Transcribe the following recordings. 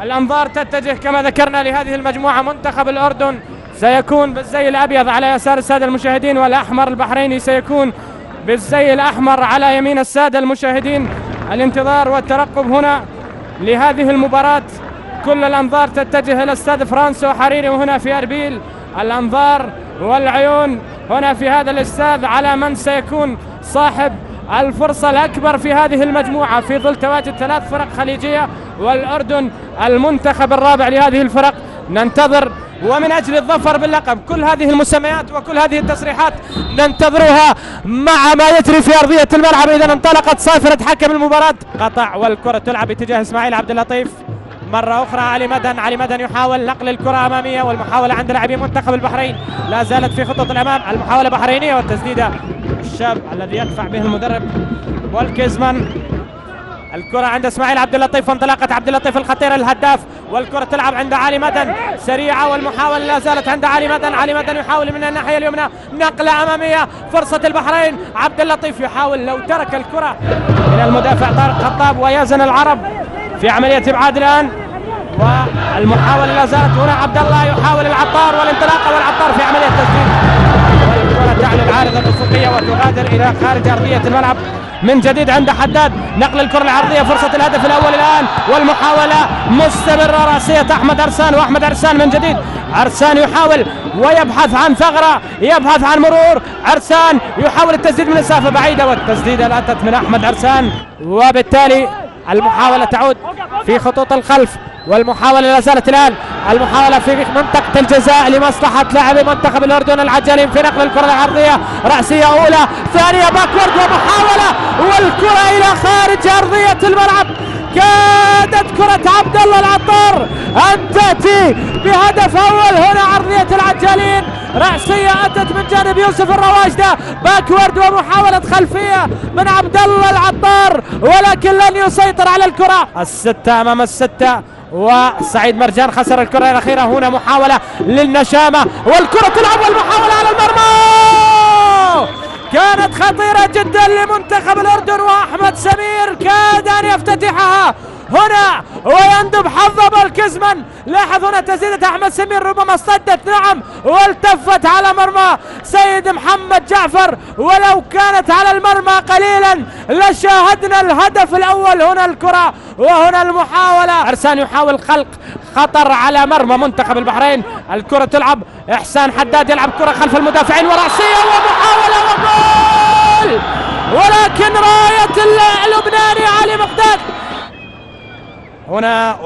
الأنظار تتجه كما ذكرنا لهذه المجموعة. منتخب الأردن سيكون بالزي الأبيض على يسار السادة المشاهدين، والأحمر البحريني سيكون بالزي الأحمر على يمين السادة المشاهدين. الانتظار والترقب هنا لهذه المباراة. كل الأنظار تتجه إلى استاد فرانسو حريري وهنا في أربيل. الأنظار والعيون هنا في هذا الاستاد على من سيكون صاحب الفرصة الأكبر في هذه المجموعة، في ظل تواجد 3 فرق خليجية والأردن المنتخب الرابع لهذه الفرق. ننتظر ومن أجل الظفر باللقب. كل هذه المسميات وكل هذه التصريحات ننتظرها مع ما يجري في أرضية الملعب. إذا انطلقت صافرة حكم المباراة. قطع والكرة تلعب باتجاه إسماعيل عبد اللطيف مرة أخرى. علي مدن يحاول نقل الكرة أمامية، والمحاولة عند لاعبي منتخب البحرين لا زالت في خطة الأمام. المحاولة بحرينية والتسديدة الشاب الذي يدفع به المدرب والكيزمان. الكرة عند اسماعيل عبد اللطيف، انطلاقة عبد اللطيف الخطيرة الهداف، والكرة تلعب عند علي مدن سريعة، والمحاولة لا زالت عند علي مدن. علي مدن يحاول من الناحية اليمنى نقلة أمامية، فرصة البحرين. عبد اللطيف يحاول لو ترك الكرة إلى المدافع طارق خطاب ويزن العرب في عملية إبعاد الآن، والمحاولة لا زالت هنا. عبد الله يحاول العطار والانطلاقة، والعطار في عملية تسديد، والكرة تعلو العارضة الأفقية وتغادر إلى خارج أرضية الملعب من جديد عند حداد. نقل الكرة العرضية، فرصة الهدف الأول الآن، والمحاولة مستمرة. رأسية أحمد عرسان، وأحمد عرسان من جديد. عرسان يحاول ويبحث عن ثغرة، يبحث عن مرور. عرسان يحاول التسديد من مسافة بعيدة، والتسديدة لا أتت من أحمد عرسان، وبالتالي المحاولة تعود في خطوط الخلف. والمحاولة لا زالت الآن، المحاولة في منطقة الجزاء لمصلحة لاعبي منتخب الأردن العجالين في نقل الكرة العرضية. رأسية أولى، ثانية باكورد، ومحاولة، والكرة إلى خارج أرضية الملعب. كادت كرة عبد الله العطار أن تأتي بهدف أول هنا أرضية العجالين. رأسية أتت من جانب يوسف الرواجدة، باكورد ومحاولة خلفية من عبد الله العطار، ولكن لن يسيطر على الكرة. الستة أمام الستة، وسعيد مرجان خسر الكرة الأخيرة. هنا محاولة للنشامة، والكرة تلعب، والمحاولة على المرمى كانت خطيرة جدا لمنتخب الأردن، وأحمد سمير كاد أن يفتتحها هنا ويندب حظ بالكزمن. لاحظ هنا تسديدة أحمد سمير، ربما اصطدت نعم والتفت على مرمى سيد محمد جعفر، ولو كانت على المرمى قليلا لشاهدنا الهدف الأول. هنا الكرة وهنا المحاولة. عرسان يحاول خلق خطر على مرمى منتخب البحرين. الكرة تلعب، إحسان حداد يلعب كرة خلف المدافعين، ورأسية ومحاولة وجول، ولكن راية اللبناني علي مقداد هنا.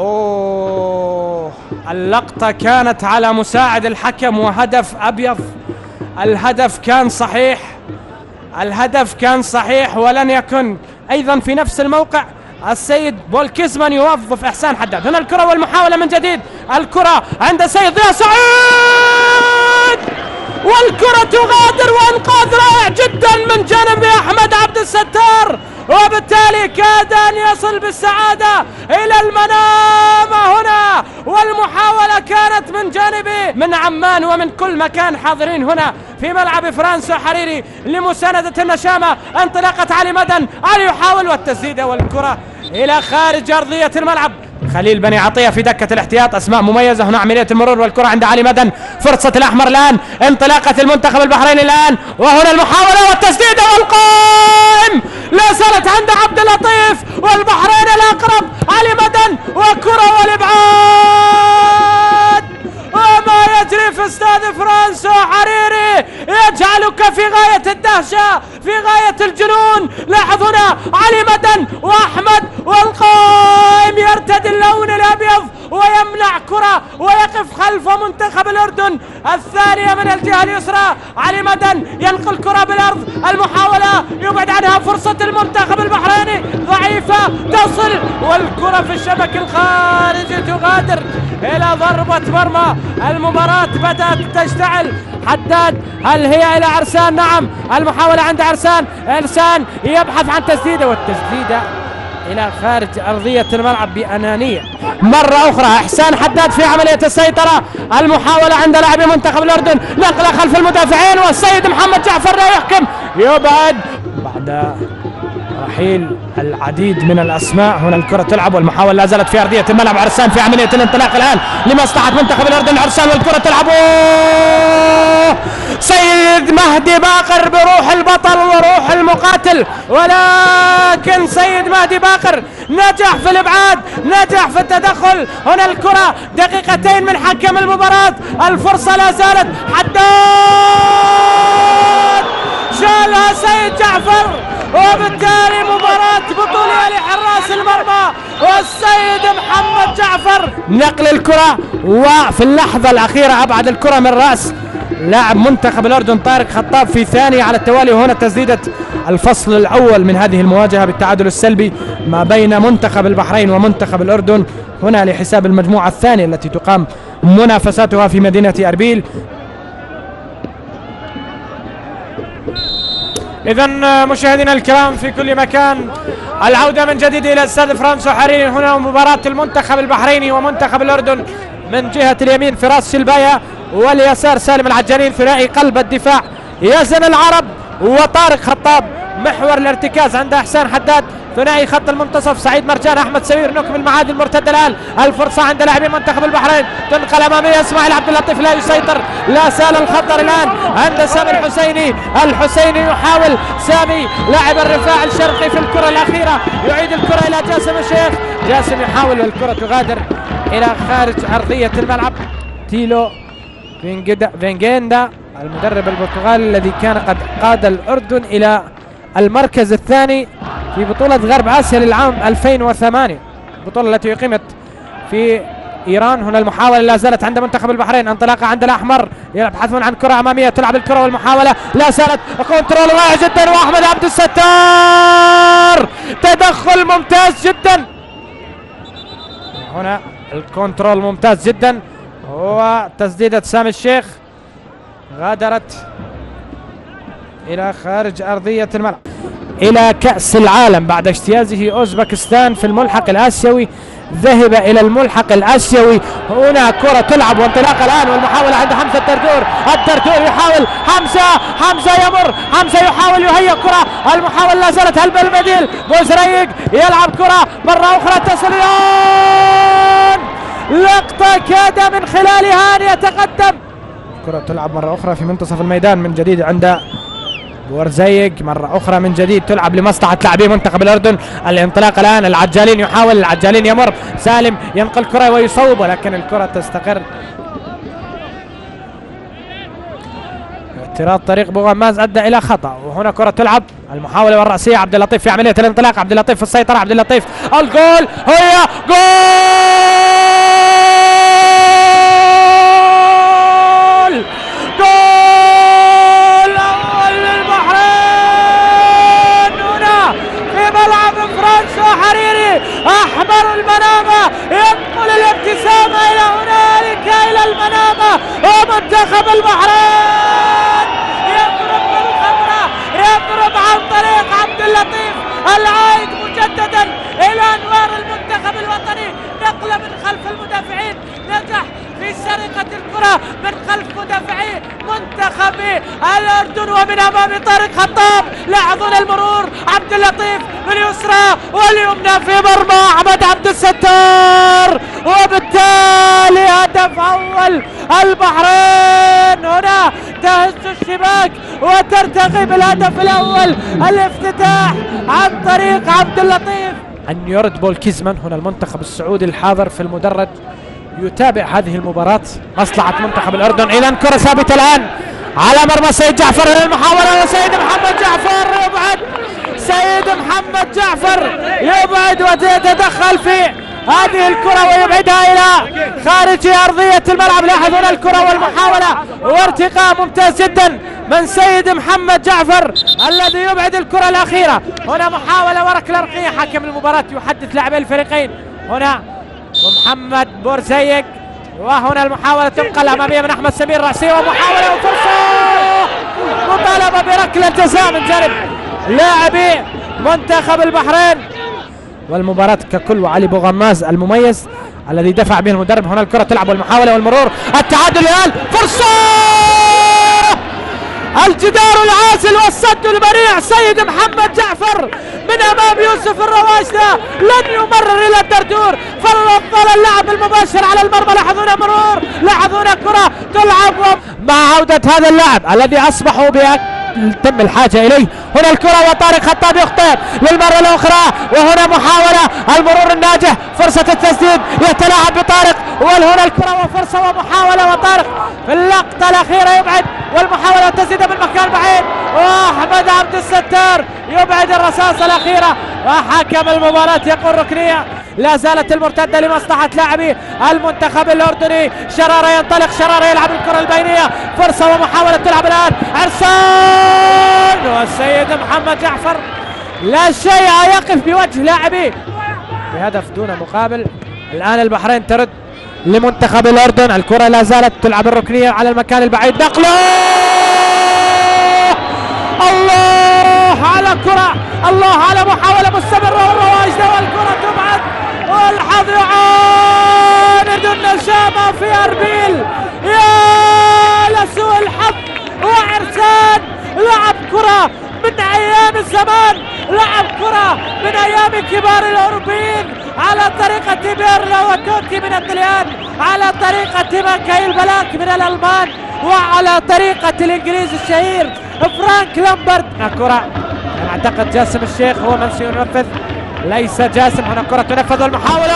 اللقطة كانت على مساعد الحكم، وهدف أبيض. الهدف كان صحيح، الهدف كان صحيح، ولن يكن أيضا في نفس الموقع. السيد بولكيزمان يوظف إحسان حداد. هنا الكرة والمحاولة من جديد. الكرة عند سيد ضياء سعيد، والكرة تغادر، وانقاذ رائع جدا من جانب أحمد عبد الستار، وبالتالي كاد أن يصل بالسعادة إلى المنام هنا. والمحاولة كانت من جانبه من عمان ومن كل مكان حاضرين هنا في ملعب فرانسو حريري لمساندة النشامة. انطلاقة علي مدن، علي يحاول والتسديدة، والكرة إلى خارج أرضية الملعب. خليل بني عطية في دكة الاحتياط، أسماء مميزة هنا عملية المرور، والكرة عند علي مدن. فرصة الأحمر الآن، انطلاقة المنتخب البحريني الآن، وهنا المحاولة والتسديدة والقائم لا زالت عند عبد اللطيف، والبحرين الأقرب علي مدن، وكرة والإبعاد. وما يجري في استاد فرانسو حريري يجعلك في غاية الدهشة، في غاية الجنون. لاحظ هنا علي مدن وأحمد، والقائم يرتدي اللون الأبيض ويمنع كرة ويقف خلف منتخب الأردن. الثانية من الجهة اليسرى، علي مدن ينقل كرة بالأرض، المحاولة يبعد عنها، فرصة المنتخب البحريني ضعيفة، تصل، والكرة في الشبك الخارجي تغادر إلى ضربة مرمى. المباراة بدأت تشتعل. حداد، هل هي إلى عرسان؟ نعم، المحاولة عند عرسان. عرسان يبحث عن تسديدة، والتسديدة إلى خارج أرضية الملعب بأنانية. مرة أخرى إحسان حداد في عملية السيطرة. المحاولة عند لاعبي منتخب الأردن، نقلة خلف المدافعين، والسيد محمد جعفر لا يحكم، يبعد بعد رحيل العديد من الاسماء. هنا الكره تلعب والمحاولة لا زالت في ارضيه الملعب. عرسان في عمليه الانطلاق الان لمصلحه منتخب الاردن. عرسان والكره تلعب. سيد مهدي باقر بروح البطل وروح المقاتل، ولكن سيد مهدي باقر نجح في الابعاد، نجح في التدخل. هنا الكره دقيقتين من حكم المباراه، الفرصه لا زالت. حداد شالها سيد جعفر، وبالتالي مباراة بطولة لحراس المرمى والسيد محمد جعفر. نقل الكرة وفي اللحظة الأخيرة أبعد الكرة من رأس لاعب منتخب الأردن طارق خطاب في ثانية على التوالي. وهنا تسديدة الفصل الأول من هذه المواجهة بالتعادل السلبي ما بين منتخب البحرين ومنتخب الأردن، هنا لحساب المجموعة الثانية التي تقام منافساتها في مدينة أربيل. إذا مشاهدينا الكرام في كل مكان، العودة من جديد إلى استاد فرانسو حريري. هنا مباراة المنتخب البحريني ومنتخب الأردن، من جهة اليمين فراس شلبايا واليسار سالم العجانين، ثنائي قلب الدفاع يزن العرب وطارق خطاب، محور الارتكاز عند احسان حداد، ثنائي خط المنتصف سعيد مرجان احمد سمير. نكمل المعادي المرتده الان، الفرصه عند لاعبي منتخب البحرين، تنقل اماميه اسماعيل عبد اللطيف لا يسيطر، لا سال الخطر الان عند سامي الحسيني. الحسيني يحاول سامي لاعب الرفاع الشرقي في الكره الاخيره، يعيد الكره الى جاسم الشيخ، جاسم يحاول والكره تغادر الى خارج ارضيه الملعب. تيلو فينجيندا المدرب البرتغالي الذي كان قد قاد الأردن إلى المركز الثاني في بطولة غرب آسيا للعام 2008، البطولة التي أقيمت في إيران. هنا المحاولة لا زالت عند منتخب البحرين، انطلاقة عند الأحمر يبحثون عن كرة أمامية، تلعب الكرة والمحاولة لا زالت، كنترول واعي جدا، وأحمد عبد الستار تدخل ممتاز جدا. هنا الكنترول ممتاز جدا، وتسديدة سامي الشيخ غادرت إلى خارج أرضية الملعب. إلى كأس العالم بعد اجتيازه أوزبكستان في الملحق الآسيوي، ذهب إلى الملحق الآسيوي. هنا كرة تلعب وانطلاق الآن، والمحاولة عند حمزة الدردور، الدردور يحاول، حمزة يمر، حمزة يحاول يهيئ كرة، المحاولة لا زالت هل بالمديل، بوزريق يلعب كرة مرة أخرى تصل لقطة كاد من خلالها أن يتقدم. كرة تلعب مرة أخرى في منتصف الميدان من جديد عند بورزيق، مرة أخرى من جديد تلعب لمصلحة لاعبي منتخب الأردن. الانطلاق الآن، العجالين يحاول، العجالين يمر، سالم ينقل كرة ويصوب، ولكن الكرة تستقر. اعتراض طريق بوغماز أدى إلى خطأ، وهنا كرة تلعب، المحاولة والرأسية عبد اللطيف في عملية الانطلاق، عبد اللطيف في السيطرة، عبد اللطيف الجول، هي جول، جول أول للبحرين هنا في ملعب فرانسو حريري. أحمر المنامة ينقل الابتسامة إلى هنالك إلى المنامة، ومنتخب البحرين يضرب بالخبرة، يضرب عن طريق عبد اللطيف العائد مجددا إلى أنوار المنتخب الوطني، نقلة من خلف المدافعين، نجح في سرقة الكرة من خلف مدافعي منتخب الأردن ومن أمام طارق خطاب. لاحظون المرور، عبد اللطيف باليسرى واليمنى في مرمى أحمد عبد الستار، وبالتالي هدف أول البحرين. هنا تهز الشباك وترتقي بالهدف الأول، الافتتاح عن طريق عبد اللطيف. أن يرد بول كيزمان. هنا المنتخب السعودي الحاضر في المدرج يتابع هذه المباراة، مصلحة منتخب الأردن. إذا كرة ثابتة الآن على مرمى سيد جعفر للمحاولة، وسيد محمد جعفر يبعد، سيد محمد جعفر يبعد ويتدخل في هذه الكرة ويبعدها إلى خارج أرضية الملعب. لاحظون الكرة والمحاولة وارتقاء ممتاز جدا من سيد محمد جعفر الذي يبعد الكرة الأخيرة. هنا محاولة وركلة ركنية، حكم المباراة يحدث لاعبي الفريقين. هنا ومحمد بورزيق، وهنا المحاولة تنقل أمامية من أحمد سمير، رأسية ومحاولة وفرصة، مطالبة بركلة جزاء من جانب لاعبي منتخب البحرين. والمباراة ككل، وعلي بوغماز المميز الذي دفع به المدرب. هنا الكرة تلعب والمحاولة والمرور، التعادل الآن، فرصة الجدار العازل والصد البريع سيد محمد جعفر من امام يوسف الرواشدة لن يمرر الى الدردور، فضل اللعب المباشر على المرمى. لاحظون كرة تلعب مع عودة هذا اللاعب الذي اصبحوا تم الحاجة إليه. هنا الكرة وطارق خطاب يخطئ للمرة الأخرى، وهنا محاولة المرور الناجح، فرصة التسديد، يتلاعب بطارق، وهنا الكرة وفرصة ومحاولة، وطارق في اللقطة الأخيرة يبعد، والمحاولة تسديد من مكان بعيد، وأحمد عبد الستار يبعد الرصاصة الأخيرة، وحكم المباراة يقول ركنية. لا زالت المرتدة لمصلحة لاعبي المنتخب الأردني. شرارة ينطلق، شرارة يلعب الكرة البينية، فرصة ومحاولة تلعب الآن، عرسان والسيد محمد جعفر لا شيء يقف بوجه لاعبيه بهدف دون مقابل. الآن البحرين ترد لمنتخب الأردن، الكرة لا زالت تلعب الركنية على المكان البعيد، نقله، الله على كرة، الله على محاولة مستمرة والرواجدة، والكرة تبعد، والحظ يعاند النشامة في أربيل. يا لسوء الحظ، وعرسان لعب كرة من أيام الزمان، لعب كرة من أيام كبار الأوروبيين على طريقة بيرلو وتوتي من الطليان، على طريقة ماكايل بلاك من الألمان، وعلى طريقة الإنجليزي الشهير فرانك لامبرد. كرة أعتقد جاسم الشيخ هو من سينفذ، ليس جاسم. هنا كرة تنفذ، والمحاولة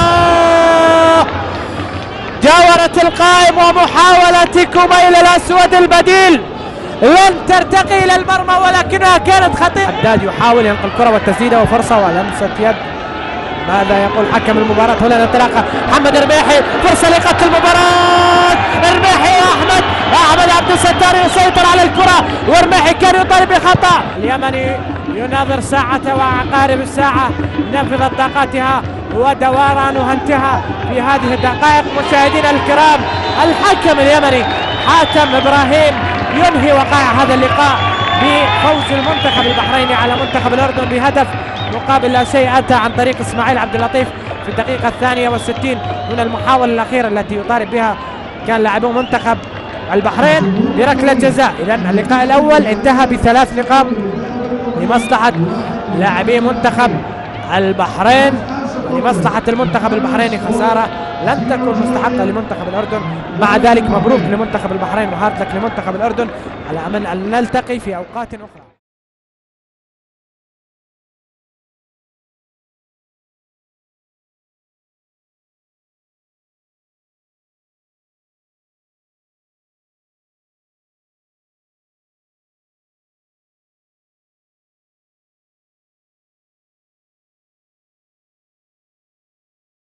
جاورت القائم، ومحاولة كوميل الأسود البديل لن ترتقي إلى المرمى ولكنها كانت خطيرة. حداد يحاول ينقل الكرة والتسديدة وفرصة ولمسة يد. ماذا يقول حكم المباراة؟ هنا الانطلاقة، محمد رميحي، فرصة لقتل المباراة، رميحي أحمد عبد الستار يسيطر على الكرة، ورميحي كان يطالب بخطأ. اليمني يناظر ساعته وعقارب الساعة نفذت طاقتها ودورانها انتهى في هذه الدقائق. مشاهدينا الكرام، الحكم اليمني حاتم إبراهيم ينهي وقائع هذا اللقاء بفوز المنتخب البحريني على منتخب الأردن بهدف مقابل لا شيء، أتى عن طريق إسماعيل عبد اللطيف في الدقيقة 62 من المحاولة الأخيرة التي يطالب بها كان لاعبو منتخب البحرين بركلة جزاء. إذا اللقاء الأول انتهى ب3 نقاط لمصلحة لاعبي منتخب البحرين، ولمصلحة المنتخب البحريني خسارة لن تكون مستحقة لمنتخب الأردن. مع ذلك مبروك لمنتخب البحرين وهارد لك لمنتخب الأردن، على أمل أن نلتقي في أوقات أخرى.